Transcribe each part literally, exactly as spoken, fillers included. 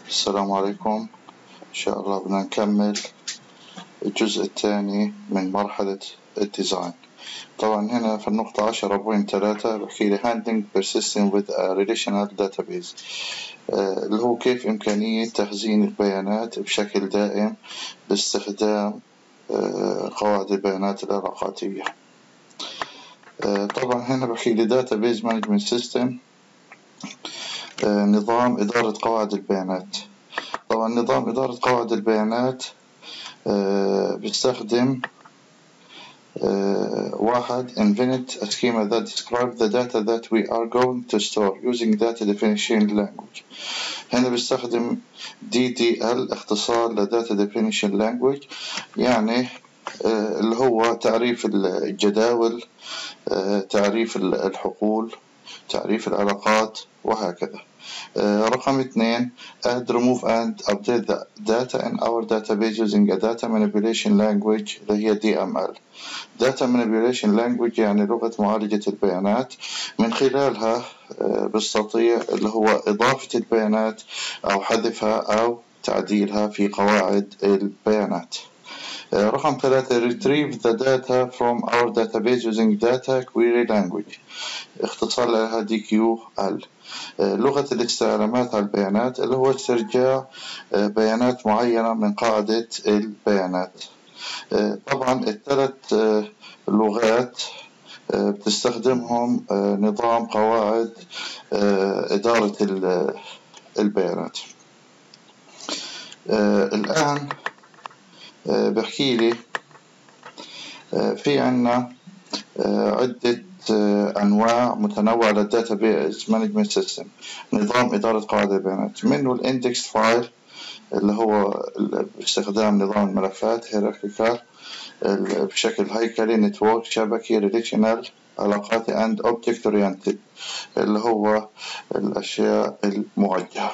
السلام عليكم. إن شاء الله بدنا نكمل الجزء الثاني من مرحلة الديزاين. طبعا هنا في النقطة عشرة بوينت ثلاثة بحكي لي handling persistent with a relational database، آه اللي هو كيف إمكانية تخزين البيانات بشكل دائم باستخدام آه قواعد البيانات العلاقاتية. آه طبعا هنا بحكي لي database management system، آه نظام إدارة قواعد البيانات. طبعا نظام إدارة قواعد البيانات آه بيستخدم آه واحد infinite a schema that describes the data that we are going to store using data definition language. هنا بيستخدم دي دي إل اختصار ل data definition language، يعني آه اللي هو تعريف الجداول، آه تعريف الحقول، تعريف العلاقات وهكذا. Uh, رقم اثنين add, remove and update the data in our database using a data manipulation language اللي هي دي إم إل. data manipulation language يعني لغة معالجة البيانات، من خلالها uh, بستطيع اللي هو إضافة البيانات أو حذفها أو تعديلها في قواعد البيانات. Uh, رقم ثلاثة retrieve the data from our database using data query language، اختصار لها دي كيو إل. لغة الاستعلامات على البيانات اللي هو استرجاع بيانات معينة من قاعدة البيانات. طبعا الثلاث لغات بتستخدمهم نظام قواعد إدارة البيانات. الآن بحكي لي في عنا عدة أنواع متنوعة للداتابيز مانجمنت سيستم، نظام إدارة قواعد البيانات، منه الاندكس فايل اللي هو باستخدام نظام الملفات هيراركيكال بشكل هيكلي، نتورك شبكي، ريليشنال علاقاتي، اند اوبجكت اورينتد اللي هو الأشياء الموجهة.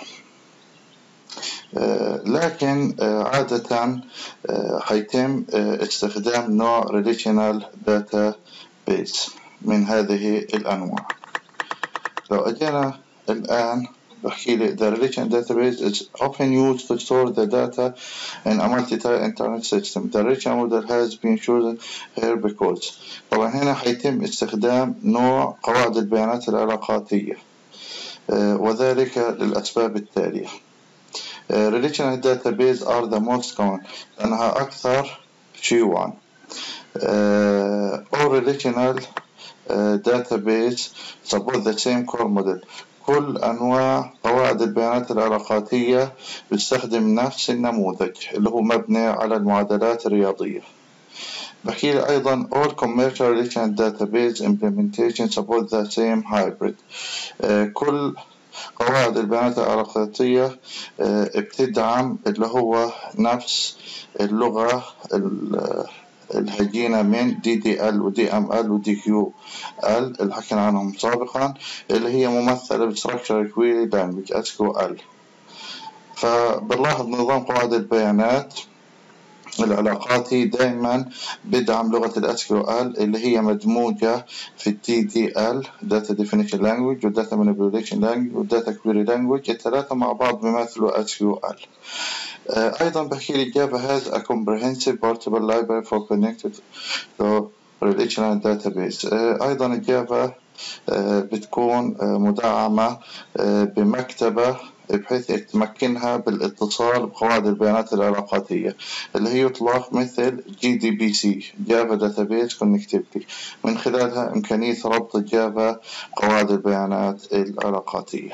آه لكن آه عادة آه حيتم آه استخدام نوع ريليشنال داتا بيز من هذه الأنواع. لو أجينا الآن بحكي لي the relational database is often used to store the data in a multi-tier internet system. The relational model has been chosen here because طبعا هنا حيتم استخدام نوع قواعد البيانات العلاقاتية، آه وذلك للأسباب التالية. آه relational database are the most common لأنها أكثر شيوعا. آه all relational Uh, database support the same core model. كل أنواع قواعد البيانات العلاقاتية بتستخدم نفس النموذج اللي هو مبني على المعادلات الرياضية. بحكي لي أيضا all commercial relational database implementation support the same hybrid. uh, كل قواعد البيانات العلاقاتية uh, بتدعم اللي هو نفس اللغة الهجينة من دي دي إل ودي إم إل ودي كيو إل اللي حكينا عنهم سابقا، اللي هي ممثلة ب Structural Query Language إس كيو إل. فبنلاحظ نظام قواعد البيانات العلاقاتي دائما بدعم لغة ال إس كيو إل اللي هي مدموجة في دي دي إل Data Definition Language و Data Manipulation Language و Data Query Language، الثلاثة مع بعض بيمثلوا إس كيو إل. أيضا بحكي لي Java has a comprehensive portable library for connected to relational database. أيضا الجافا بتكون مدعمة بمكتبة بحيث تمكنها بالاتصال بقواعد البيانات العلاقاتية اللي هي يطلق مثل جي دي بي سي Java Database Connectivity، من خلالها إمكانية ربط جافا قواعد البيانات العلاقاتية.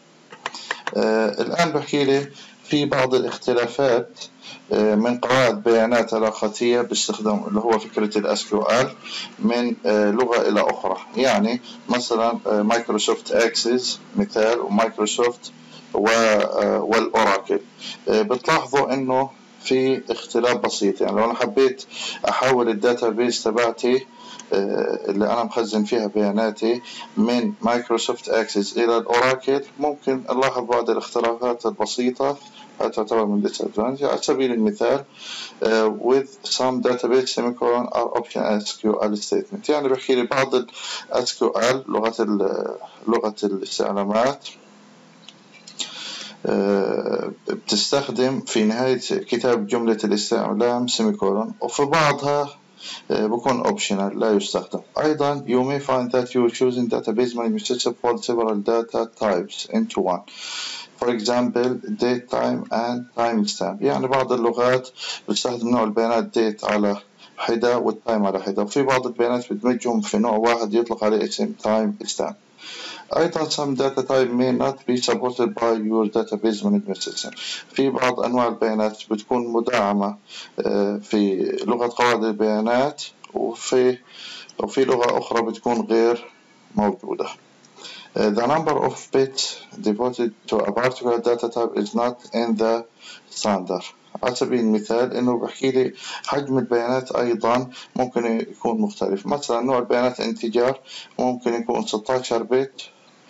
الآن بحكي لي في بعض الاختلافات من قواعد بيانات علاقاتية باستخدام اللي هو فكرة ال إس كيو إل من لغة إلى أخرى. يعني مثلا مايكروسوفت أكسس مثال ومايكروسوفت والأوراكل، بتلاحظوا إنه في اختلاف بسيط. يعني لو أنا حبيت أحول الداتابيز تبعتي اللي أنا مخزن فيها بياناتي من مايكروسوفت أكسس إلى الأوراكل، ممكن نلاحظ بعض الاختلافات البسيطة تعتبر من disadvantage. على سبيل المثال uh, with some database semicolon are option إس كيو إل statement، يعني بحكي لي بعض ال إس كيو إل لغة لغة الاستعلامات بتستخدم في نهاية كتاب جملة الاستعلام سيميكولون، وفي بعضها بكون optional لا يستخدم. أيضا you may find that you are choosing database management system for several data types into one. for example date time and timestamp. يعني بعض اللغات بتستخدم نوع البيانات date على حدة والتايم على حدة، وفي بعض البيانات بتدمجهم في نوع واحد يطلق عليه اسم timestamp. أيضا some data type may not be supported by your database management system. في بعض أنواع البيانات بتكون مدعمة في لغة قواعد البيانات، وفي وفي لغة أخرى بتكون غير موجودة. The number of bits devoted to a particular data type is not in the standard. على سبيل المثال إنه بحكي لي حجم البيانات أيضا ممكن يكون مختلف. مثلا نوع البيانات انتجار ممكن يكون ستة عشر بت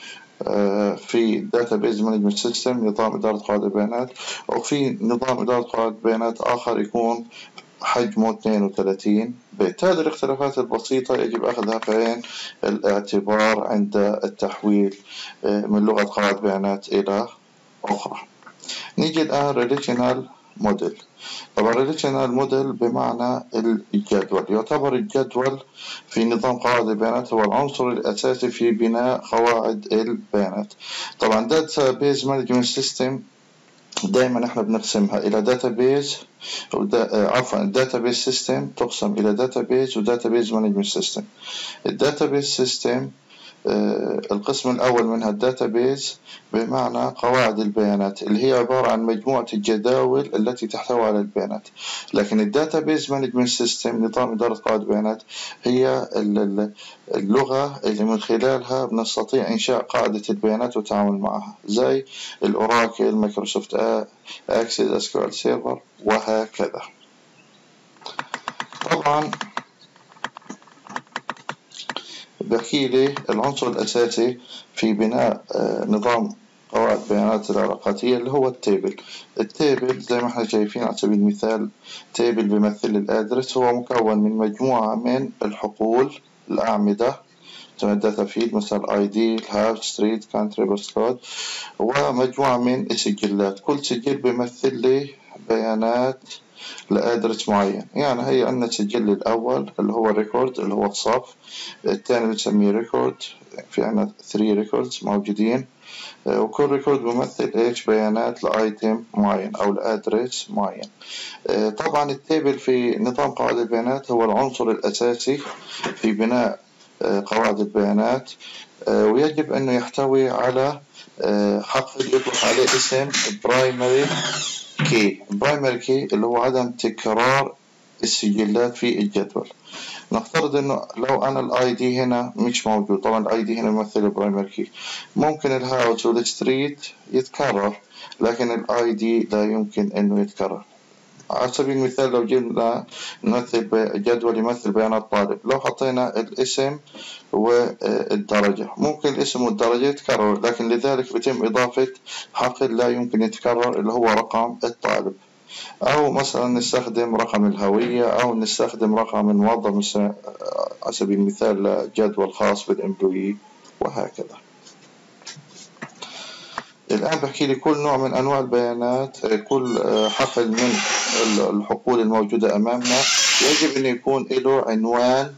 في database management system نظام إدارة قواعد البيانات، وفي نظام إدارة قواعد البيانات آخر يكون حجمه اثنين وثلاثين بت. هذه الاختلافات البسيطة يجب أخذها في عين الاعتبار عند التحويل من لغة قواعد بيانات إلى أخرى. نيجي الآن relational model. طبعا relational model بمعنى الجدول. يعتبر الجدول في نظام قواعد البيانات هو العنصر الأساسي في بناء قواعد البيانات. طبعا database management system دائما احنا بنقسمها إلى database عفوا database system تقسم إلى database و database management system. الdatabase system القسم الأول منها الداتابيز بمعنى قواعد البيانات اللي هي عبارة عن مجموعة الجداول التي تحتوي على البيانات. لكن الداتابيز مانجمنت سيستم نظام إدارة قواعد البيانات هي اللغة اللي من خلالها بنستطيع إنشاء قاعدة البيانات والتعامل معها، زي الأوراكل، مايكروسوفت أكسس، إس كيو إل سيرفر وهكذا. طبعا بحكي لي العنصر الأساسي في بناء نظام قواعد بيانات العلاقاتية اللي هو التيبل. التيبل زي ما احنا شايفين على سبيل المثال تيبل بيمثل الأدرس، هو مكون من مجموعة من الحقول الأعمدة داتا فيد مثل اي دي، الهاوس، ستريت، كانتري، بوست كود، ومجموعة من السجلات. كل سجل بيمثل لي بيانات لأدرس معين. يعني هي عندنا السجل الأول اللي هو ريكورد اللي هو الصف، الثاني بنسميه ريكورد، في عندنا ثري ريكوردز موجودين، وكل ريكورد بيمثل ايش بيانات لايتم معين او لادرس معين. طبعا التيبل في نظام قواعد البيانات هو العنصر الأساسي في بناء قواعد البيانات، ويجب أنه يحتوي على حقل يطلق عليه اسم برايمري كي. برايمري كي اللي هو عدم تكرار السجلات في الجدول. نفترض انه لو انا الاي دي هنا مش موجود، طبعا الاي دي هنا يمثل البرايمري كي، ممكن الهاوس والستريت يتكرر لكن الاي دي لا يمكن انه يتكرر. على سبيل المثال لو جبنا نمثل جدول يمثل بيانات طالب، لو حطينا الاسم والدرجة ممكن الاسم والدرجة يتكرر، لكن لذلك بيتم إضافة حقل لا يمكن يتكرر اللي هو رقم الطالب. أو مثلا نستخدم رقم الهوية أو نستخدم رقم الموظف على سبيل المثال جدول خاص بالإمبلوي وهكذا. الآن بحكي لي كل نوع من أنواع البيانات، كل حقل من الحقول الموجودة أمامنا يجب أن يكون له عنوان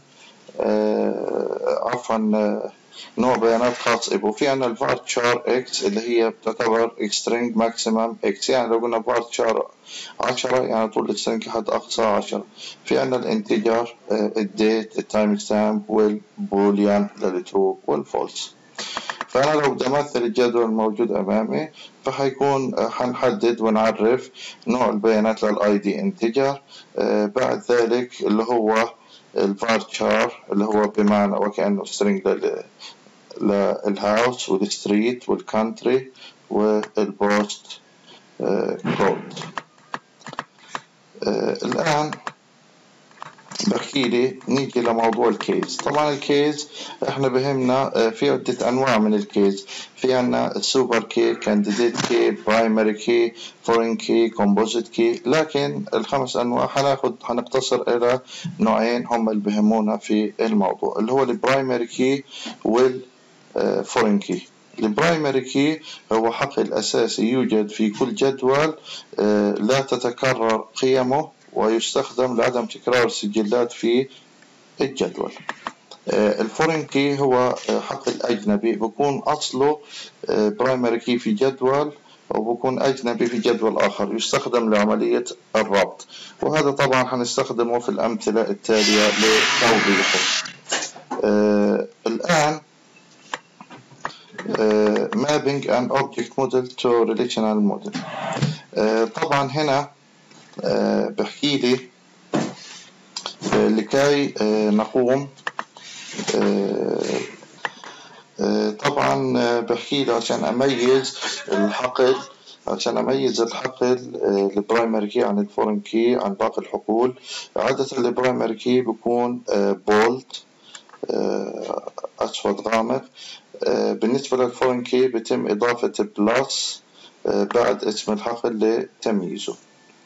عفوا نوع بيانات خاص به. في عندنا الفارتشار اكس اللي هي بتعتبر string maximum x، يعني لو قلنا فارتشار عشرة يعني طول السترنج حد أقصى عشرة. في عندنا الانتجر الديت، التايم ستامب، والبوليان للترو والفولس. فأنا لو بدي أمثل الجدول الموجود أمامي فحيكون حنحدد ونعرف نوع البيانات للآي دي انتجر، بعد ذلك اللي هو الفارتشار اللي هو بمعنى وكأنه string للهاوس والستريت والكانتري والبوست كود. الآن بحكي لي نيجي لموضوع الكيز. طبعا الكيز احنا بهمنا في عدة انواع من الكيز. في عنا السوبر كي، كانديديت كي، برايمري كي، فورين كي، كومبوزيت كي، لكن الخمس انواع هناخد هنقتصر الى نوعين هم اللي بهمونا في الموضوع اللي هو البرايمري كي والفورين كي. البرايمري كي هو حقل أساسي يوجد في كل جدول لا تتكرر قيمه ويستخدم لعدم تكرار السجلات في الجدول. الفورين كي هو حقل أجنبي بكون أصله برايمري كي في جدول وبكون أجنبي في جدول آخر يستخدم لعملية الربط، وهذا طبعا هنستخدمه في الأمثلة التالية لتوضيحه. آه الآن آه mapping an object model to relational model. آه طبعا هنا آه بحكي لي آه لكي آه نقوم آه آه طبعا آه بحكي لي عشان أميز الحقل عشان أميز الحقل البرايمري كي عن الفورين كي عن باقي الحقول. عادة البرايمري كي بيكون بولد أسود غامق. بالنسبة للفورين كي بيتم إضافة بلس بعد اسم الحقل لتمييزه.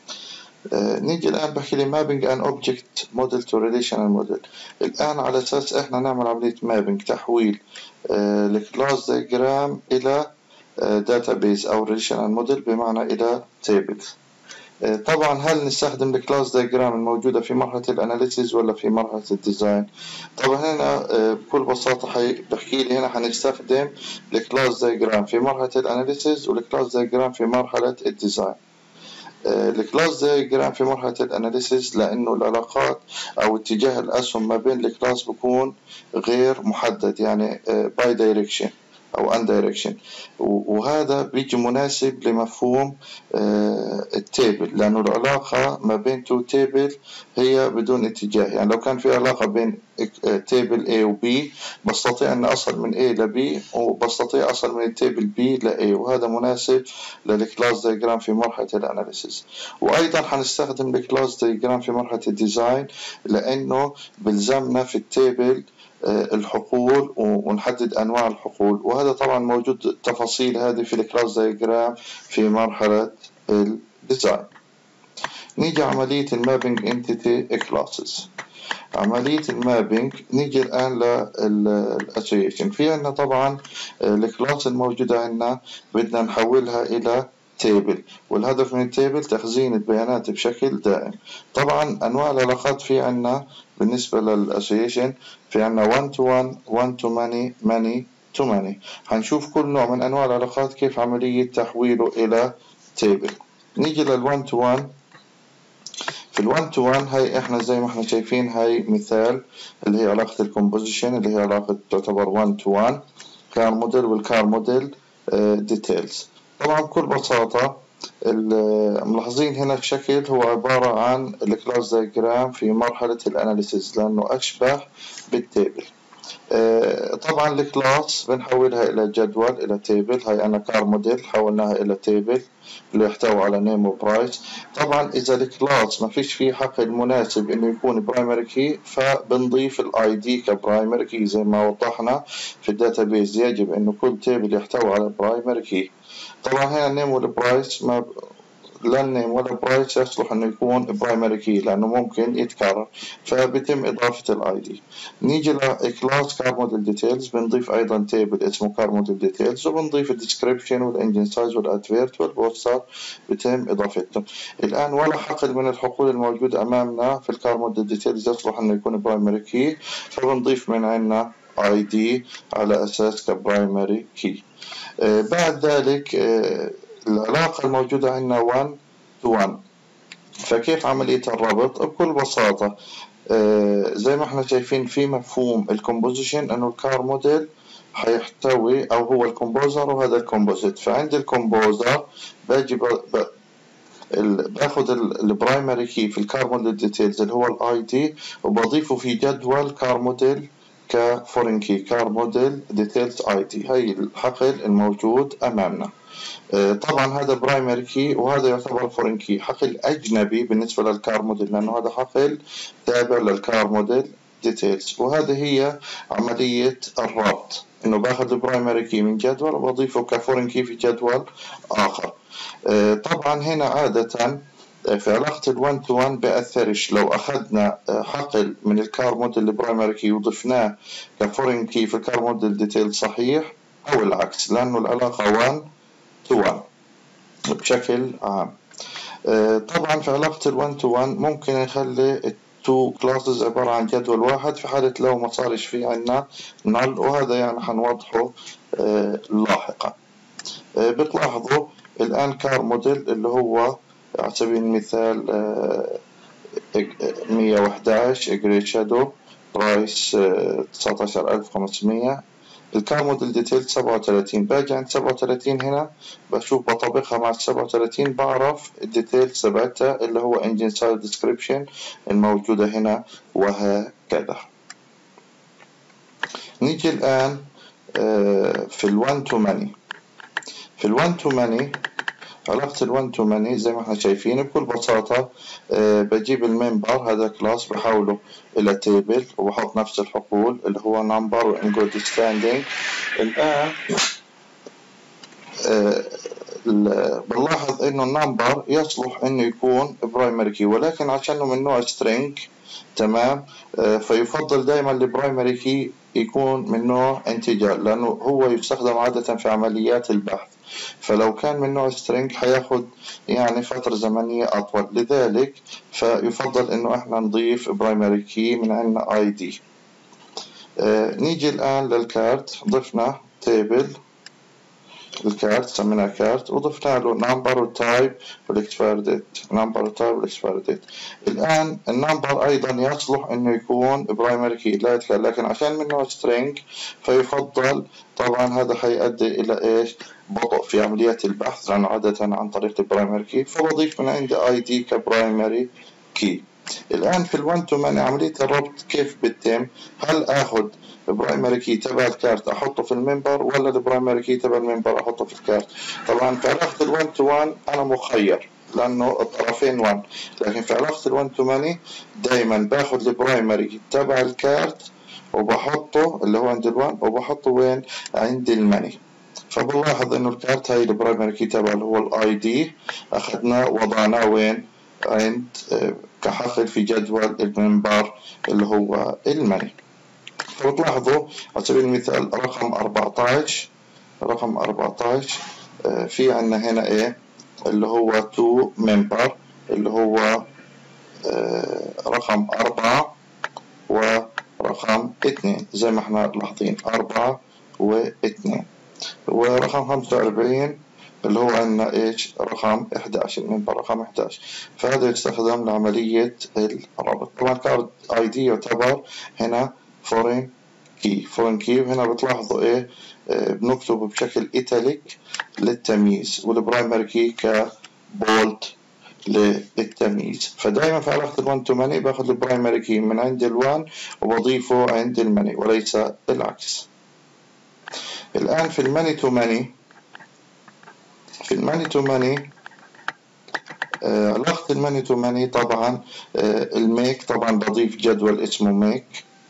نيجي الآن بحكي لي mapping an object model to relational model. الآن على أساس إحنا نعمل عملية mapping تحويل الكلاس دياجرام إلى database أو relational model بمعنى إلى table. طبعا هل نستخدم الكلاس دياجرام الموجودة في مرحلة الاناليسيز ولا في مرحلة الديزاين؟ طبعا هنا بكل بساطة بحكي لي هنا هنستخدم الكلاس دياجرام في مرحلة الاناليسيز والكلاس دياجرام في مرحلة الديزاين. الكلاس دياجرام في مرحلة الاناليسيز لأنه العلاقات أو اتجاه الأسهم ما بين الكلاس بكون غير محدد، يعني باي دايركشن أو ان دايركشن، وهذا بيجي مناسب لمفهوم التيبل لأنه العلاقة ما بين تو تيبل هي بدون اتجاه. يعني لو كان في علاقة بين تيبل A و B بستطيع أن أصل من A ل B وبستطيع أصل من التيبل B ل A، وهذا مناسب للكلاس دياجرام في مرحلة الاناليسيس. وأيضا هنستخدم الكلاس دياجرام في مرحلة الديزاين لأنه بلزمنا في التيبل الحقول ونحدد أنواع الحقول، وهذا طبعا موجود التفاصيل هذه في الكلاس دياجرام في مرحلة الديزاين. نيجي عملية المابينج انتيتي كلاسز. عملية المابينج نيجي الآن للأسوسيشن. في عندنا طبعا الكلاس الموجودة عندنا بدنا نحولها إلى تيبل، والهدف من التيبل تخزين البيانات بشكل دائم. طبعا أنواع العلاقات في عندنا بالنسبة للأسوسيشن في عندنا one to one, one to many, many to many. هنشوف كل نوع من أنواع العلاقات كيف عملية تحويله إلى تيبل. نيجي للone to one. في الone to one هاي احنا زي ما احنا شايفين هاي مثال اللي هي علاقة الكومبوزيشن اللي هي علاقة تعتبر one to one كار موديل والكار موديل ديتيلز. طبعا بكل بساطة ملاحظين هنا الشكل هو عبارة عن الكلاس دياجرام في مرحلة الاناليسيز لأنه أشبه بالتيبل. طبعا الكلاس بنحولها إلى جدول إلى تيبل. هاي أنا كار موديل حولناها إلى تيبل اللي يحتوي على نيم وبرايس. طبعا إذا الكلاس ما فيش فيه حقل مناسب إنه يكون برايمري كي فبنضيف الاي دي كبرايمري كي زي ما وضحنا في الداتابيز. يجب إنه كل تيبل يحتوي على برايمري كي. طبعا هنا النيم والبرايس ما لا النيم ولا برايس يصلح انه يكون برايمري كي لانه ممكن يتكرر، فبيتم اضافه الاي دي. نيجي لكلاس كار موديل ديتيلز بنضيف ايضا تيبل اسمه كار موديل ديتيلز وبنضيف الديسكريبشن والانجن سايز والادفيرت والبوستر بيتم اضافتهم. الان ولا حقل من الحقول الموجوده امامنا في الكار موديل ديتيلز يصلح انه يكون برايمري كي، فبنضيف من عندنا اي دي على اساس كبرايمري كي. آه بعد ذلك آه العلاقة الموجودة عندنا one to one. فكيف عملية الربط؟ بكل بساطة آه زي ما احنا شايفين في مفهوم الكومبوزيشن انه الكار موديل حيحتوي او هو الكومبوزر وهذا الكومبوزيت. فعند الكومبوزر باجي باخذ البرايمري كي في الكار موديل ديتيلز اللي هو الاي دي وبضيفه في جدول كار موديل كفورين كي كار موديل ديتيلز اي دي. هاي الحقل الموجود امامنا. طبعا هذا برايمري كي وهذا يعتبر فورين كي، حقل اجنبي بالنسبه للكار موديل لانه هذا حقل تابع للكار موديل ديتيلز. وهذه هي عمليه الربط انه باخذ البرايمري كي من جدول وبضيفه كفورين كي في جدول اخر. طبعا هنا عاده في علاقة الون تو ون بأثرش لو أخذنا حقل من الكار موديل البرايمري كي وضفناه كفورين كي في الكار موديل ديتيل صحيح أو العكس، لأنه العلاقة واحد تو واحد بشكل عام. طبعا في علاقة ال واحد تو واحد ممكن نخلي التو كلاسز عبارة عن جدول واحد في حالة لو ما صارش في عنا نل، وهذا يعني حنوضحه لاحقا. بتلاحظوا الآن كار موديل اللي هو على سبيل المثال مية وأحد عشر جريد شادو برايس تسعة عشر ألف وخمسمية. الكار موديل ديتيل سبعة وثلاثين، باجي عند سبعة وثلاثين هنا بشوف بطبقها مع سبعة وثلاثين بعرف الديتيل تبعتها اللي هو engine side description الموجودة هنا وهكذا. نيجي الآن في ال one to many. في ال one to many علاقة ال one to many زي ما احنا شايفين بكل بساطة أه بجيب الممبر هذا كلاس بحوله إلى تيبل وبحط نفس الحقول اللي هو number و in good standing. الآن أه بنلاحظ إنه النمبر يصلح إنه يكون برايمري كي، ولكن عشانه من نوع string تمام أه فيفضل دائما البرايمري كي يكون من نوع انتجر، لأنه هو يستخدم عادة في عمليات البحث، فلو كان من نوع string حياخد يعني فترة زمنية أطول، لذلك فيفضل إنه إحنا نضيف primary key من عندنا آي دي. آه نيجي الآن للكارت، ضفنا table الكارت سميناه كارت وضفنا له number والتايب والاكسبير ديت، number والتايب والاكسبير ديت. الآن النمبر أيضا يصلح إنه يكون برايمري كي لا يتكلم، لكن عشان من نوع string فيفضل طبعا هذا حيؤدي إلى إيش؟ بطء في عمليات البحث لأنه عادة عن طريق البرايمري كي، فبضيف من عندي اي دي كبرايمري كي. الآن في ال one to many عملية الربط كيف بتتم؟ هل آخذ البرايمري كي تبع الكارت احطه في الممبر ولا البرايمري كي تبع الممبر احطه في الكارت؟ طبعا في علاقة ال one to one انا مخير لانه الطرفين واحد، لكن في علاقة ال one to many دايما باخذ البرايمري تبع الكارت وبحطه اللي هو عند ال1 وبحطه وين؟ عند الماني. فبنلاحظ انه الكارت هاي البرايمري كي تبع اللي هو الاي دي اخذناه وضعناه وين؟ عند كحقل في جدول الممبر اللي هو الماني. فبتلاحظوا على سبيل المثال رقم أربعتاشر رقم أربعتاشر في عنا هنا ايه اللي هو تو ممبر اللي هو رقم أربعة ورقم اثنين زي ما احنا لاحظين أربعة واثنين، ورقم خمسة وأربعين اللي هو عندنا ايش؟ رقم إحدى عشر الممبر رقم إحدى عشر. فهذا يستخدم لعملية الربط. طبعا كارد اي دي يعتبر هنا فورين كي فورين كي، وهنا بتلاحظوا ايه اه بنكتب بشكل ايتاليك للتمييز، والبرايمري كي كبولد للتمييز. فدائما في علاقة ال one to many باخذ البرايمري كي من عند ال one وبضيفه عند الماني وليس العكس. الآن في الماني تو ماني في الماني تو ماني آه علاقة الماني تو ماني طبعا آه الميك طبعا بضيف جدول اسمه ميك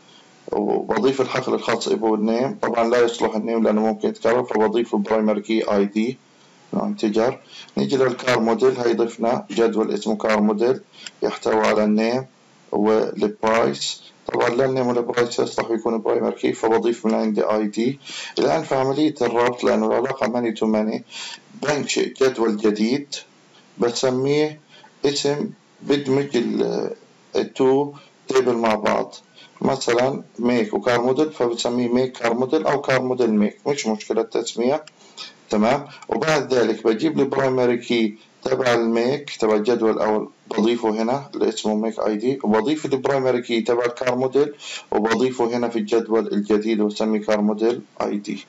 وبضيف الحقل الخاص ابو النيم، طبعا لا يصلح النيم لانه ممكن يتكرر فبضيف برايمري كي اي دي نوع انتجر. نيجي للكار موديل، هي ضفنا جدول اسمه كار موديل يحتوي على النيم والبرايس، طبعا لا النيم ولا برايس يصلح يكون برايمري كي فبضيف من عندي اي دي. الان في عملية الربط لانه العلاقة ماني تو ماني بنشئ جدول جديد بسميه اسم بدمج التو تيبل مع بعض، مثلا ميك وكار موديل فبسميه ميك كار موديل او كار موديل ميك، مش مشكلة التسمية تمام. وبعد ذلك بجيب البرايمري كي تبع الميك تبع الجدول او بضيفه هنا اللي اسمه ميك اي دي، وبضيف البرايمري كي تبع الكار موديل وبضيفه هنا في الجدول الجديد وبسميه كار موديل اي دي.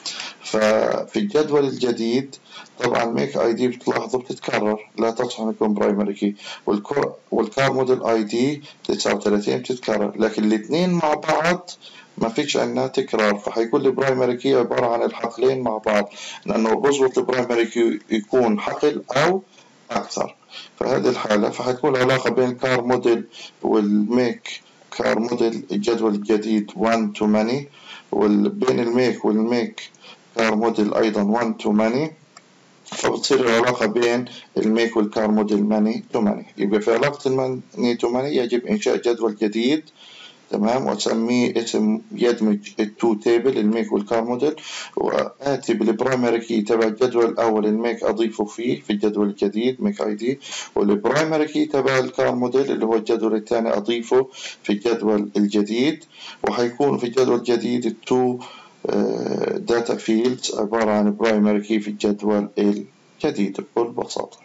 ففي الجدول الجديد طبعا ميك اي دي بتلاحظوا بتتكرر لا تصح ان يكون برايمري كي، والكار موديل اي دي تسعة وثلاثين بتتكرر، لكن الاثنين مع بعض ما فيش عندنا تكرار، فحيكون البرايمري كي عبارة عن الحقلين مع بعض لانه بظبط البرايمري كي يكون حقل او اكثر. فهذه الحالة فحتكون العلاقة بين الكار موديل والميك كار موديل الجدول الجديد one to many، وبين الميك والميك كار موديل ايضا one to many، فبتصير العلاقة بين الميك والكار موديل ماني تو ماني. يبقى في علاقة الماني تو ماني يجب انشاء جدول جديد تمام، وأسميه اسم يدمج التو تيبل الميك والكار موديل، وآتي بالبرايمري كي تبع الجدول الأول الميك أضيفه فيه في الجدول الجديد ميك اي دي، والبرايمري كي تبع الكار موديل اللي هو الجدول الثاني أضيفه في الجدول الجديد، وحيكون في الجدول الجديد التو داتا فيلدز عبارة عن برايمري كي في الجدول الجديد بكل بساطة.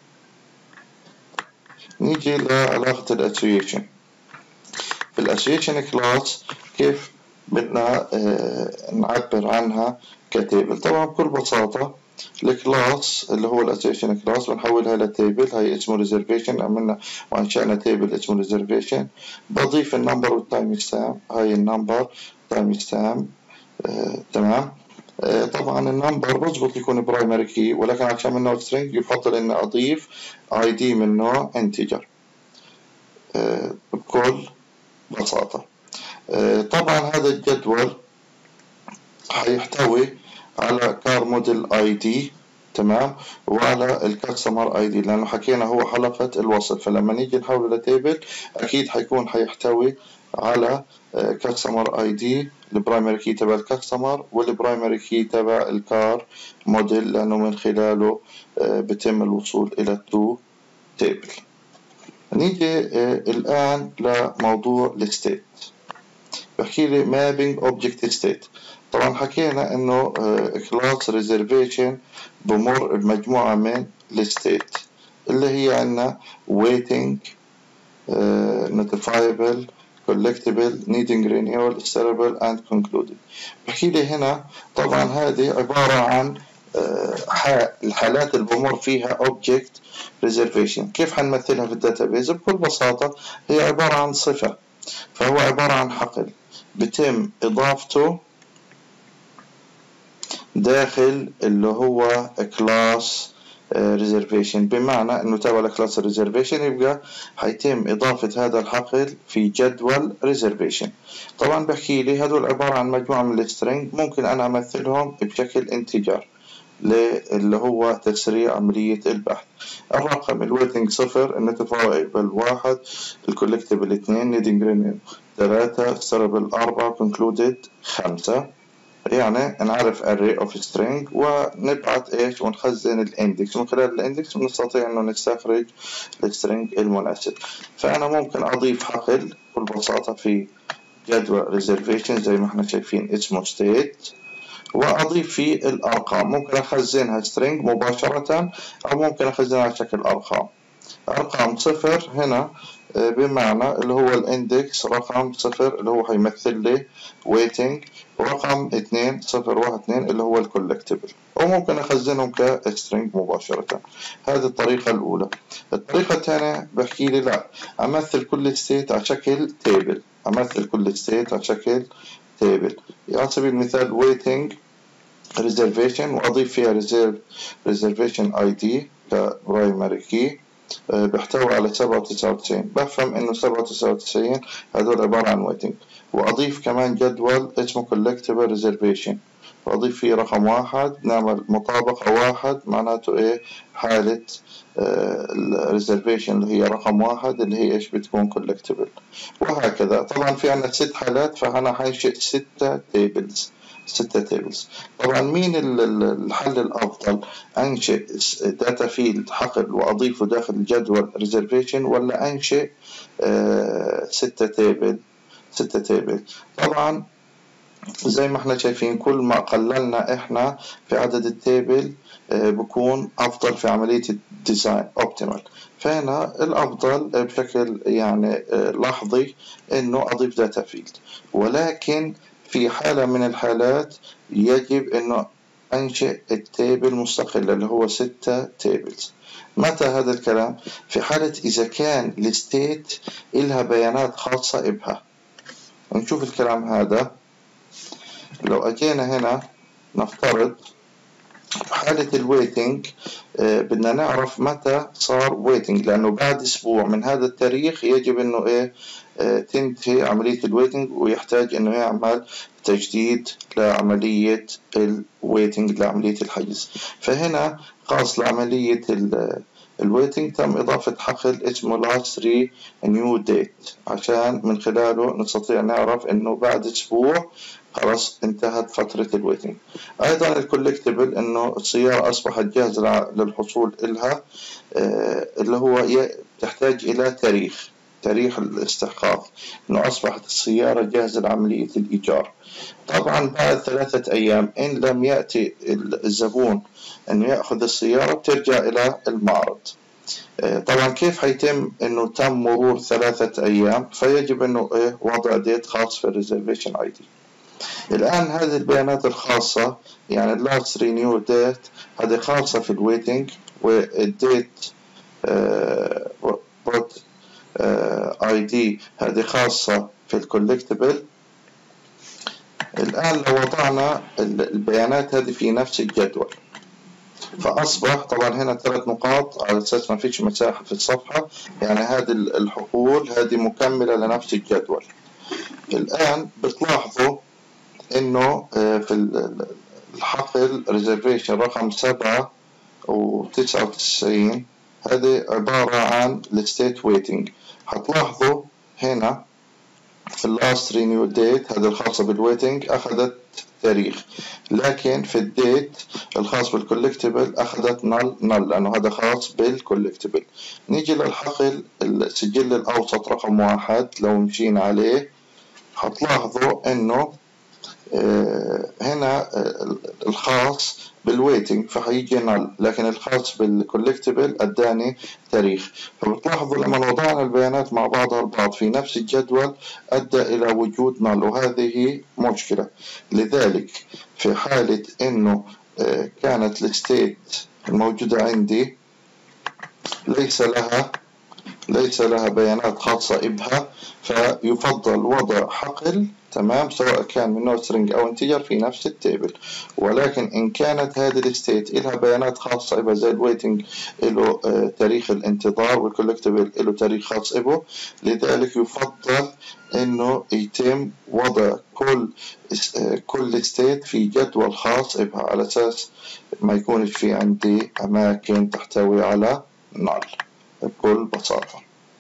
نيجي لعلاقة الأسويشن. في الأسويشن كلاس كيف بدنا آه نعبر عنها كتيبل؟ طبعا بكل بساطة الكلاس اللي هو الأسويشن كلاس بنحولها لتيبل، هي اسمه ريزرفيشن، عملنا وأنشأنا تيبل اسمه ريزرفيشن، بضيف النمبر والتايم ستامب، هاي النمبر تايم ستامب آه تمام. آه طبعا النمبر بظبط يكون برايمري كي، ولكن عشان من نوع سترينج يفضل اني اضيف اي دي من نوع انتجر آه بكل بساطة. آه طبعا هذا الجدول حيحتوي على كار موديل اي دي تمام، وعلى الكاستمر اي دي، لانه حكينا هو حلقة الوصل، فلما نيجي نحوله لتيبل اكيد حيكون حيحتوي على كاستمر اي دي البرايمري كي تبع الكاستمر والبرايمري كي تبع الكار موديل، لانه من خلاله بتم الوصول الى التو تيبل. نيجي الان لموضوع الستيت. بحكي لي مابينج اوبجكت ستيت. طبعا حكينا انه كلاس ريزرفيشن بمر بمجموعة من الستيت اللي هي عندنا waiting notifiable collectible needing renewal steerable and concluded. بحكي لي هنا طبعا هذه عبارة عن الحالات اللي بمر فيها object reservation. كيف حنمثلها في الداتابيز؟ بكل بساطة هي عبارة عن صفة، فهو عبارة عن حقل بتم إضافته داخل اللي هو كلاس ريزرفيشن، بمعنى انه تابع لكلاس ريزرفيشن يبقى حيتم اضافة هذا الحقل في جدول ريزرفيشن. طبعا بحكي لي هدول عبارة عن مجموعة من السترينج ممكن انا امثلهم بشكل انتجر اللي هو تسريع عملية البحث. الرقم الويتنج صفر، النوتيفايبل واحد، الكولكتبل اثنين، نيدنج رينيو ثلاثة، ستيربل أربعة، كونكلودد خمسة. يعني نعرف array of string ونبعت ايش ونخزن الاندكس، من خلال الاندكس بنستطيع انه نستخرج السترينج المناسب. فانا ممكن اضيف حقل بكل بساطة في جدول ريزرفيشن زي ما احنا شايفين اسمه state، واضيف فيه الارقام، ممكن اخزنها string مباشرة او ممكن اخزنها على شكل ارقام. رقم صفر هنا بمعنى اللي هو الاندكس رقم صفر اللي هو هيمثل لي waiting، ورقم اثنين صفر واحد اثنين اللي هو الكولكتبل، وممكن اخزنهم كسترينج مباشرة. هذه الطريقة الاولى. الطريقة الثانية بحكي لي لا، امثل كل ستيت على شكل تيبل، امثل كل ستيت على شكل تيبل. على سبيل المثال waiting reservation واضيف فيها reserve reservation اي دي كبرايمري كي بيحتوي على سبعة وتسعة وتسعين، بفهم انه سبعة وتسعة وتسعين هذول عبارة عن waiting، واضيف كمان جدول اسمه collectible reservation واضيف فيه رقم واحد، نعمل مطابقة واحد معناته ايه حالة الريزرفيشن اللي هي رقم واحد اللي هي ايش بتكون collectible، وهكذا. طبعا في عنا ست حالات، فانا حنشئ ستة tables ستة تيبلز. طبعا مين الحل الأفضل؟ أنشئ داتا فيلد حقل وأضيفه داخل الجدول ريزرفيشن، ولا أنشئ آه ستة تيبل ستة تيبل؟ طبعا زي ما احنا شايفين كل ما قللنا احنا في عدد التيبل آه بكون أفضل في عملية الديزاين أوبتيمال. فهنا الأفضل بشكل يعني آه لحظي إنه أضيف داتا فيلد، ولكن في حالة من الحالات يجب انه انشئ التيبل مستقل اللي هو ستة تيبلز. متى هذا الكلام؟ في حالة اذا كان الستيت إلها بيانات خاصة بها. نشوف الكلام هذا. لو اجينا هنا نفترض حالة الويتنج آه بدنا نعرف متى صار ويتنج، لانه بعد اسبوع من هذا التاريخ يجب انه ايه آه تنتهي عملية الويتنج، ويحتاج انه يعمل تجديد لعملية الويتنج لعملية الحجز. فهنا خاص لعملية الويتنج تم إضافة حقل اسمه last three new date عشان من خلاله نستطيع نعرف إنه بعد أسبوع خلاص انتهت فترة الويتنج. أيضا الكولكتبل إنه السيارة أصبحت جاهزة للحصول إلها، آه اللي هو تحتاج إلى تاريخ تاريخ الاستحقاق، إنه أصبحت السيارة جاهزة لعملية الإيجار. طبعا بعد ثلاثة أيام إن لم يأتي الزبون إنه يأخذ السيارة بترجع إلى المعرض. طبعا كيف حيتم إنه تم مرور ثلاثة أيام؟ فيجب إنه إيه وضع ديت خاص في الريزرفيشن أي دي. الآن هذه البيانات الخاصة يعني اللاست رينيو ديت هذه خاصة في الويتنج، والديت بوت اي دي هذه خاصة في الكولكتبل. الآن لو وضعنا البيانات هذه في نفس الجدول فأصبح طبعا هنا ثلاث نقاط على أساس ما فيش مساحة في الصفحة، يعني هذه الحقول هذه مكملة لنفس الجدول. الآن بتلاحظوا إنه في الحقل ريزرفيشن رقم سبعة وتسعة وتسعين هذه عبارة عن الستيت ويتنج. هتلاحظوا هنا في اللاست رينيو ديت هذه الخاصة بالويتنج أخذت تاريخ، لكن في الديت الخاص بالكولكتبل أخذت نل نل لأنه هذا خاص بالكولكتبل. نيجي للحقل السجل الأوسط رقم واحد، لو مشينا عليه هتلاحظوا إنه آه هنا آه الخاص بالويتنج فحيجي نل، لكن الخاص بالكولكتبل اداني تاريخ. فبتلاحظوا لما وضعنا البيانات مع بعضها البعض في نفس الجدول ادى الى وجود نل، وهذه مشكلة. لذلك في حالة انه آه كانت الستيت الموجودة عندي ليس لها ليس لها بيانات خاصة بها، فيفضل وضع حقل تمام سواء كان من نوع string أو انتجر في نفس التيبل. ولكن إن كانت هذه الستيت إلها بيانات خاصة بها زي الويتنج له آه تاريخ الانتظار والكولكتبل له تاريخ خاص به، لذلك يفضل إنه يتم وضع كل آه كل ستيت في جدول خاص بها على أساس ما يكونش في عندي أماكن تحتوي على نل بكل بساطة.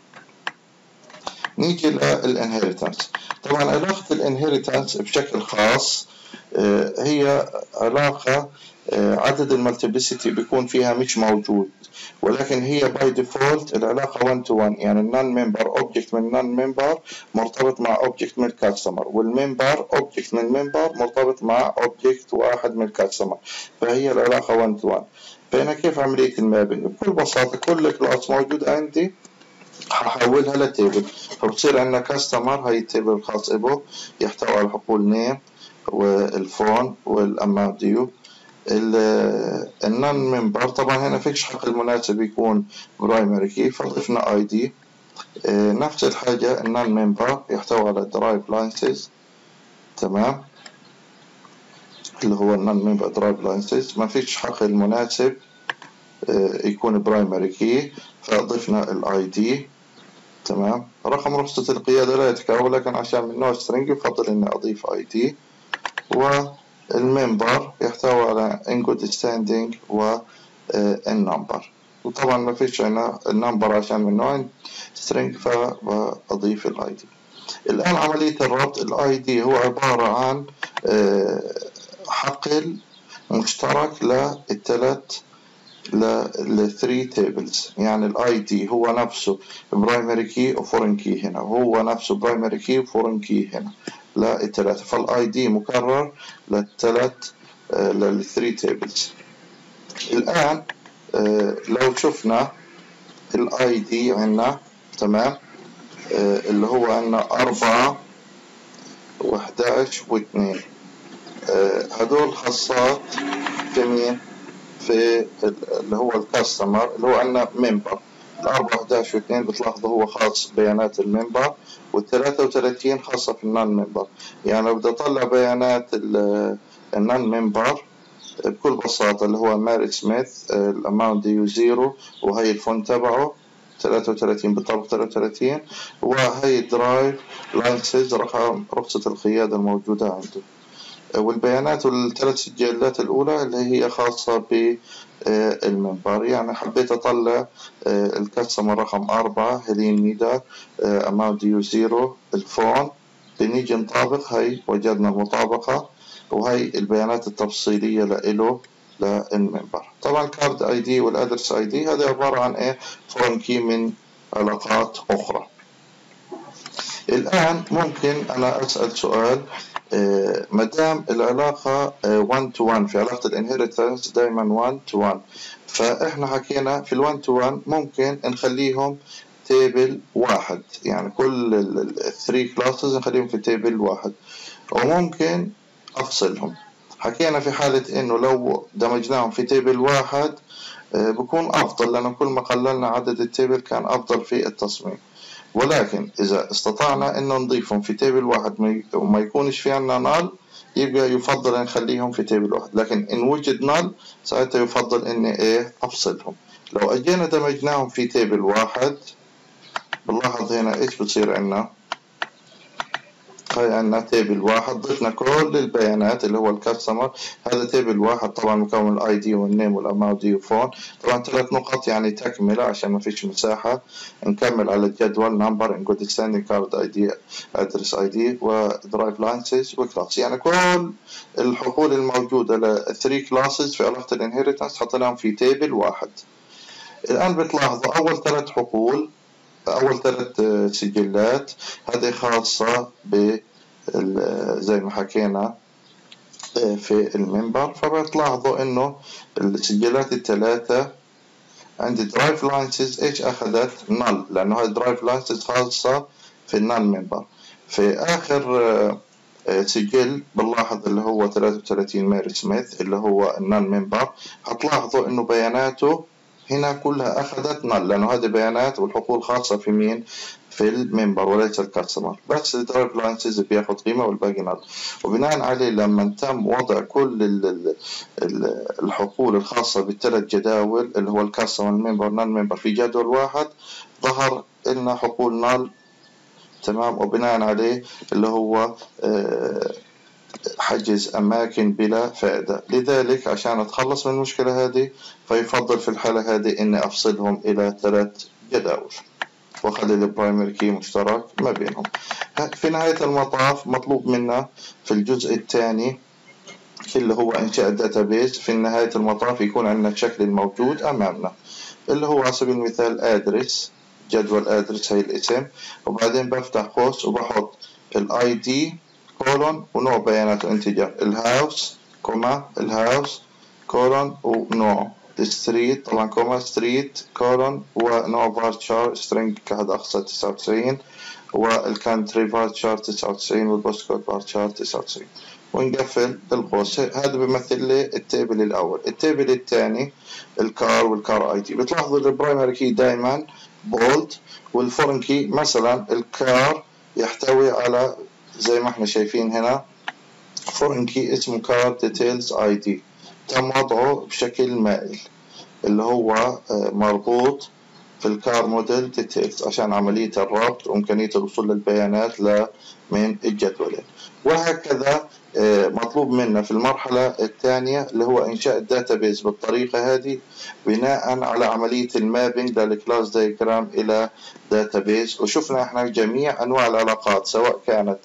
نيجي للانهيرتنس. طبعا علاقة الانهيرتنس بشكل خاص هي علاقة عدد المالتيبلسيتي بيكون فيها مش موجود، ولكن هي باي ديفولت العلاقة واحد تو واحد، يعني النون ممبر اوبجكت من نون ممبر مرتبط مع اوبجكت من الكاستمر، والممبر اوبجكت من ممبر مرتبط مع اوبجكت واحد من الكاستمر، فهي العلاقة واحد تو واحد. فهنا كيف عملية المابينج؟ بكل بساطة كل كلاس موجود عندي هحولها لتيبل، فبصير عندنا كاستمر هاي التيبل الخاص به يحتوي على حقول نيم والفون والاماونت ديو. النون ممبر طبعا هنا فيش حقل مناسب يكون برايمري كي فضفنا اي دي. نفس الحاجة النون ممبر يحتوي على درايف لاينسز تمام اللي هو النون ممبر درايف لاينسز، ما فيش حقل مناسب يكون برايمري كي فضفنا الاي دي تمام. رقم رخصة القيادة لا يتكرر، لكن عشان من نوع string يفضل اني اضيف اي دي. والممبر يحتوي على in good standing و النمبر، وطبعا ما فيش هنا النمبر عشان من نوع string فبضيف الاي دي. الان عملية الربط الاي دي هو عبارة عن حقل مشترك للثلاث للثري تيبلز، يعني الاي دي هو نفسه برايمري كي وفورين كي هنا، وهو نفسه برايمري كي وفورين كي هنا للثلاثة، فالاي دي مكرر للثلاث للثري تيبلز. الان لو شفنا الاي دي عندنا تمام اللي هو عندنا أربعة وحداش واثنين، هدول خاصات في مين؟ في اللي هو الكاستمر اللي هو عندنا ممبر. الأربعة وحداش واثنين بتلاحظوا هو خاص بيانات الممبر، والثلاثة وثلاثين خاصة في النون ممبر. يعني لو بدي أطلع بيانات النون ممبر بكل بساطة اللي هو ماري سميث الأماونت ديو زيرو، وهي الفون تبعه ثلاثة وثلاثين بالطبق ثلاثة وثلاثين، وهي درايف لاينسز رقم رخصة القيادة الموجودة عنده. والبيانات والثلاث سجلات الأولى اللي هي خاصة بالمنبر. يعني حبيت أطلع الكاستمر رقم أربعة هيلين ميدار، أماونت ديو زيرو، الفون، بنيجي نطابق، هاي وجدنا المطابقة، وهي البيانات التفصيلية لإله للمنبر. طبعا كارد اي دي والادرس اي دي هذا عبارة عن ايه؟ فورن كي من علاقات اخرى. الان ممكن انا اسأل سؤال، آه مدام العلاقة واحد تو واحد في علاقة الانهيرتنس دائما واحد تو واحد، فاحنا حكينا في ال1 تو واحد ممكن نخليهم تيبل واحد، يعني كل الثري كلاسز نخليهم في تيبل واحد، وممكن افصلهم. حكينا في حالة انه لو دمجناهم في تيبل واحد بكون افضل، لانه كل ما قللنا عدد التيبل كان افضل في التصميم. ولكن اذا استطعنا انه نضيفهم في تيبل واحد وما يكونش في عنا نال، يبقى يفضل نخليهم في تيبل واحد، لكن ان وجد نال ساعتها يفضل اني ايه افصلهم. لو اجينا دمجناهم في تيبل واحد، بنلاحظ هنا ايش بصير عنا. هاي عندنا تيبل واحد، ضفنا كل البيانات اللي هو الكاستمر، هذا تيبل واحد طبعا مكون من الاي دي والنيم والاماونت دي وفون، طبعا ثلاث نقط يعني تكمله عشان ما فيش مساحه. نكمل على الجدول نمبر ان جود ستاندينج كارد اي دي ادرس اي دي ودرايف لاينسز وكلاس، يعني كل الحقول الموجوده للثري كلاسز في علاقه الانهيرتنس حطيناهم في تيبل واحد. الان بتلاحظوا اول ثلاث حقول، أول ثلاث سجلات هذه خاصة ب زي ما حكينا في المنبر، فبتلاحظوا إنه السجلات الثلاثة عندي درايف لاينسز إيش أخذت؟ نل، لأنه هاي درايف لاينسز خاصة في النل منبر. في آخر سجل بنلاحظ اللي هو ثلاثة وثلاثين ميري سميث اللي هو النل منبر، هتلاحظوا إنه بياناته هنا كلها أخذت نل، لأنه هذه بيانات والحقول خاصة في مين؟ في المنبر وليس الكاستمر، بس الدرايف لاينسز بياخذ قيمة والباقي نل. وبناء عليه لما تم وضع كل الحقول الخاصة بالثلاث جداول اللي هو الكاستمر المنبر نل منبر في جدول واحد، ظهر لنا حقول نل، تمام. وبناء عليه اللي هو آه حجز أماكن بلا فائدة. لذلك عشان أتخلص من المشكلة هذه فيفضل في الحالة هذه إني أفصلهم إلى ثلاث جداول وأخلي البرايمري كي مشترك ما بينهم. في نهاية المطاف مطلوب منا في الجزء الثاني اللي هو إنشاء الداتابيز، في نهاية المطاف يكون عندنا الشكل الموجود أمامنا اللي هو على سبيل المثال أدرس، جدول أدرس هي الاسم، وبعدين بفتح قوس وبحط الاي دي كولون ونوع بياناته انتجر، الهاوس كوما الهاوس كولون ونوع الستريت طبعا كوما ستريت كولون ونوع فارتشار سترينج كهذا اقصى تسعة وتسعين، والكانتري فارتشار تسعة وتسعين والبوست كود فارتشار تسعة وتسعين، ونقفل القوس. هذا بيمثل لي التيبل الاول. التيبل الثاني الكار والكار اي دي، بتلاحظوا البرايمري كي دائما بولد، والفورن كي مثلا الكار يحتوي على زي ما احنا شايفين هنا فورن كي اسمه كار ديتيلز اي دي، تم وضعه بشكل مائل اللي هو مربوط في الكار موديل ديتيلز عشان عملية الربط وإمكانية الوصول للبيانات من الجدولين. وهكذا مطلوب منا في المرحلة الثانية اللي هو إنشاء الداتابيز بالطريقة هذه بناء على عملية المابينج للكلاس دايجرام إلى داتابيز. وشفنا احنا جميع أنواع العلاقات سواء كانت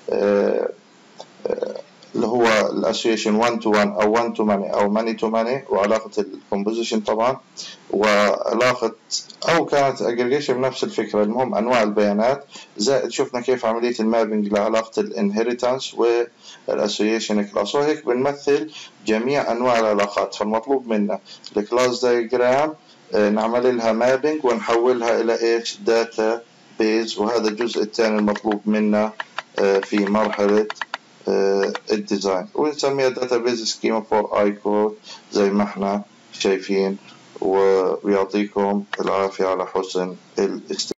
اللي هو الاسوشيشن واحد تو واحد او واحد تو ماني او ماني تو ماني، وعلاقة الكومبوزيشن طبعا، وعلاقة او كانت اجريجيشن بنفس الفكرة. المهم انواع البيانات، زائد شفنا كيف عملية المابينج لعلاقة الانهيرتنس والاسوشيشن كلاس، وهيك بنمثل جميع انواع العلاقات. فالمطلوب منا الكلاس دايجرام نعمل لها مابينج ونحولها الى ايش؟ داتا بيز. وهذا الجزء الثاني المطلوب منا في مرحلة الديزاين، ونسميها database schema for iCode زي ما احنا شايفين. ويعطيكم العافية على حسن الاستماع.